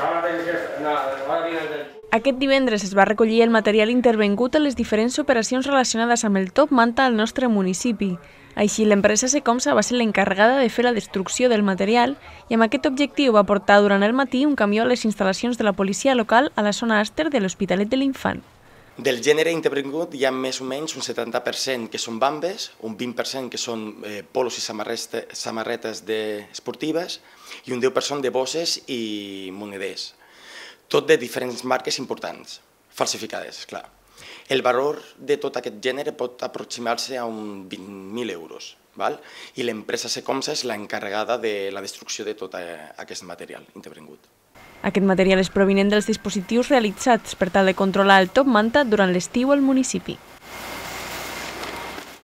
Aquest divendres es va recollir el material intervingut a les diferents operacions relacionades amb el top manta al nostre municipi. Així, l'empresa Secomsa va ser l'encarregada de fer la destrucció del material i amb aquest objectiu va portar durant el matí un camió a les instal·lacions de la policia local a la zona Àster de l'Hospitalet de l'Infant. Del gènere intervingut hi ha més o menys un 70% que són bambes, un 20% que són polos i samarretes esportives i un 10% de bosses i moneders. Tot de diferents marques importants, falsificades, clar. El valor de tot aquest gènere pot aproximar-se a uns 20.000 euros, i l'empresa Secomsa és l'encarregada de la destrucció de tot aquest material intervingut. Aquest material és provinent dels dispositius realitzats per tal de controlar el top manta durant l'estiu al municipi.